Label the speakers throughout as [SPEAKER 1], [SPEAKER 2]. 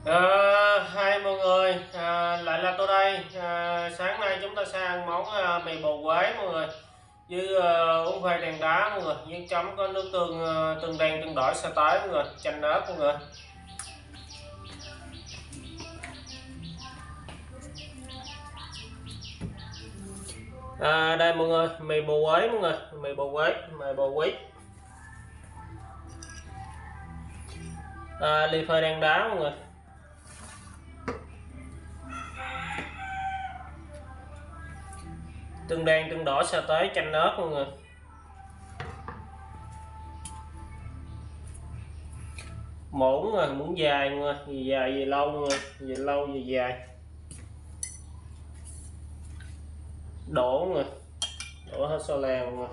[SPEAKER 1] Hai mọi người, lại là tôi đây. Sáng nay chúng ta sẽ ăn món mì bò Huế mọi người, với uống khoai đèn đá mọi người, với chấm có nước tương tương đen tương đỏ sa tái mọi người, chanh ớt mọi người. Đây mọi người, mì bò Huế mọi người, mì bò Huế, mì bò Huế. Ly khoai đen đá mọi người. Tương đen tương đỏ sa tế chanh ớt mọi người. Muỗng rồi, muỗng dài mọi người, gì dài gì lâu mọi người, gì lâu gì dài. Đổ mọi người, đổ hết xô lè mọi người.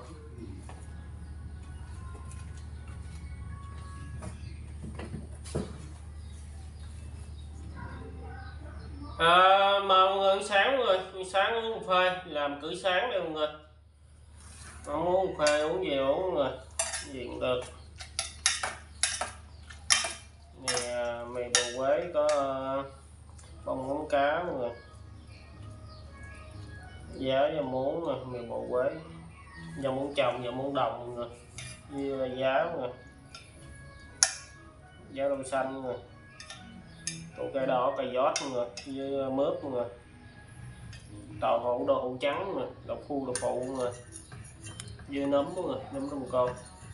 [SPEAKER 1] Mà mọi người ăn sáng mọi người, sáng uống cà phê, làm cử sáng đây mọi người. Không uống cà phê uống gì uống mọi người, gì cũng được. Nè, mì bò Huế có bông móng cá mọi người, giá và muống rồi, mì bò Huế, dầu muống trồng, dầu muống đồng mọi người, với giá mọi người, giá đậu xanh mọi người, củ cải đỏ, cà giót mọi người, với mướp mọi người, đậu hũ, đậu hũ trắng mọi người, đậu phụ mọi người, với nấm mọi người, nấm đông con.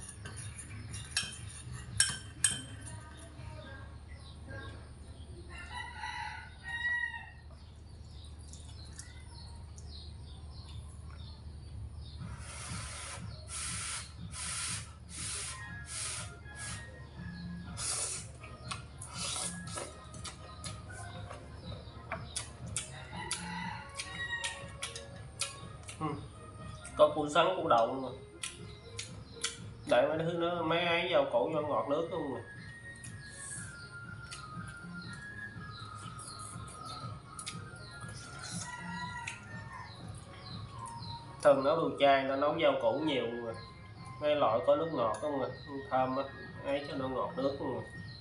[SPEAKER 1] Có củ sắn, củ đậu mà để mấy thứ nó mấy ấy rau củ cho ngọt nước luôn. Thường nấu đồ chay nó nấu rau củ nhiều rồi, mấy loại có nước ngọt không rồi, thơm á, ấy cho nó ngọt nước luôn rồi.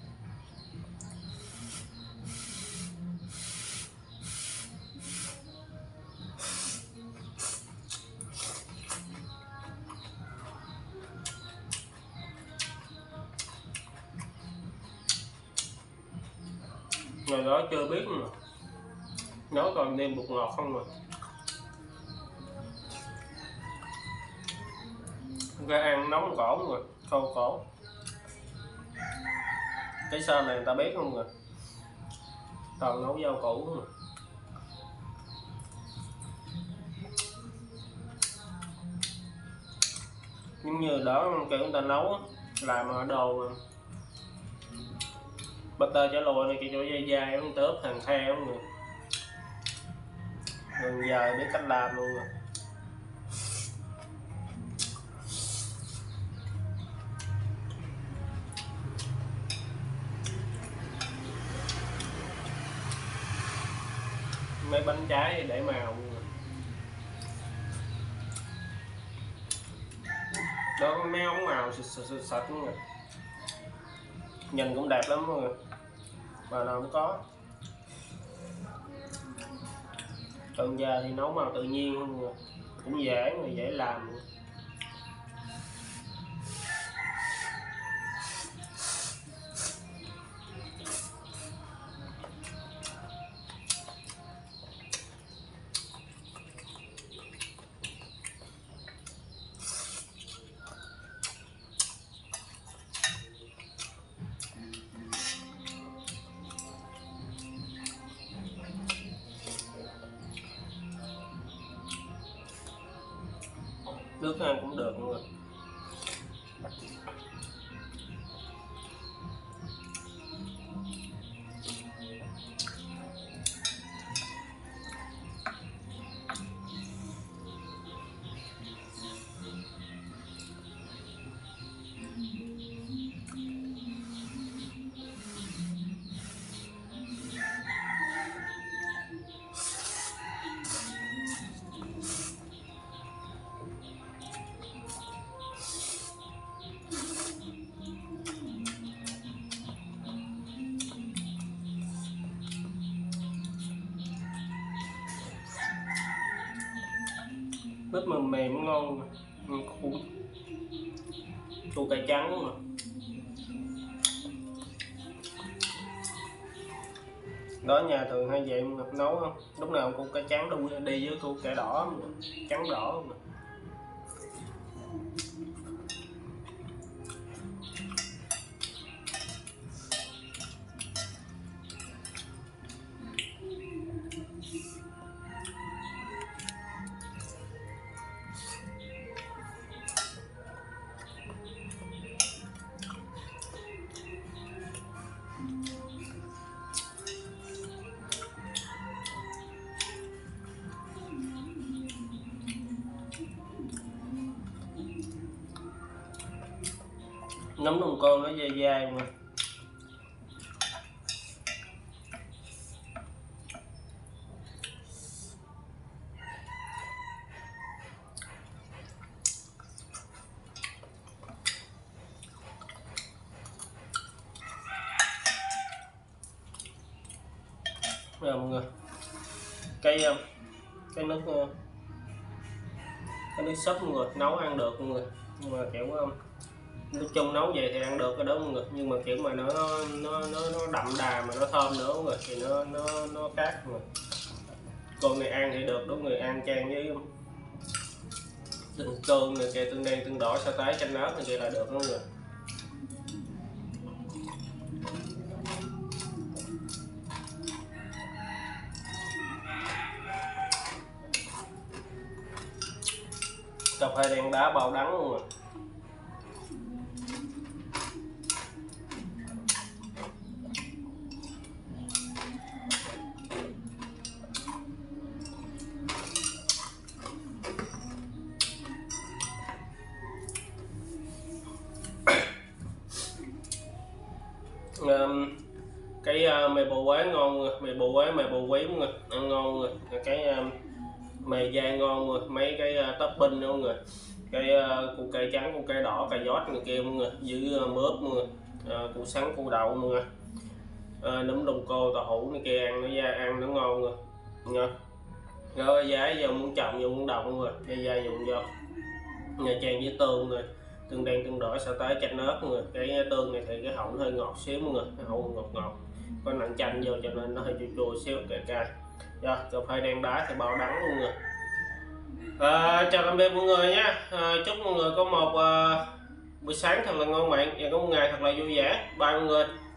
[SPEAKER 1] Ngày đó chưa biết mà nấu còn nêm bột ngọt không rồi. Ra ăn nóng cổ rồi, khô cổ. Cái sơ này người ta biết không rồi, toàn nấu rau củ mà. Nhưng như đó kiểu người ta nấu làm ở đồ butter chả lụa này, cái chỗ dai dai ông tớp hàng theo người gần giờ biết cách làm luôn rồi. Mấy bánh trái để màu đó, có mấy ống màu sạch luôn rồi, nhìn cũng đẹp lắm mọi người, mà nào cũng có. Cần giờ thì nấu màu tự nhiên không người, cũng dễ mà dễ làm. Nước ăn cũng được luôn rồi. Nước mà mềm ngon, củ cải trắng mà. Đó nhà thường hay vậy mà nấu không, lúc nào củ cải trắng đi với củ cải đỏ mà. Trắng đỏ mà. Nấm đồng con nó dai dai mà. Rồi mọi người, cái nước súp mọi người nấu ăn được mọi người, nhưng mà kiểu nước chung nấu vậy thì ăn được cái đó mọi người, nhưng mà kiểu mà nó đậm đà mà nó thơm nữa mọi người thì nó khác mọi người. Con này ăn thì được, đúng người ăn chan với tương cơm này kia, tương đen tương đỏ sa tái chanh ớt này kia là được mọi người. Cà phê đen đá bao đắng luôn rồi. Cái mì bò Huế ngon, mì bò Huế, mì bò quý mọi người, ăn ngon mọi người. Cái mì dai ngon mọi người, mấy cái topping nữa mọi người, cái củ cải trắng, củ cải đỏ, cà rốt này kia mọi người, với mướp mọi người, củ sắn, củ đậu mọi người, nấm đông cô, tàu hũ này kia, ăn nó ngon mọi người. Rồi giá giờ muốn trồng vô muốn đồng mọi người, dai dùng vô Nha Trang với tương rồi, tương đen tương đỏ sa tái chanh ớt mọi người. Cái tương này thì cái hậu hơi ngọt xíu mọi người, cái hậu ngọt ngọt, có nặng chanh vô cho nên nó hơi chua chua xíu, cay. Rồi cà phê đen đá thì bao đắng luôn rồi. Chào tạm biệt mọi người nhé. Chúc mọi người có một buổi sáng thật là ngon miệng và có một ngày thật là vui vẻ. Bye mọi người.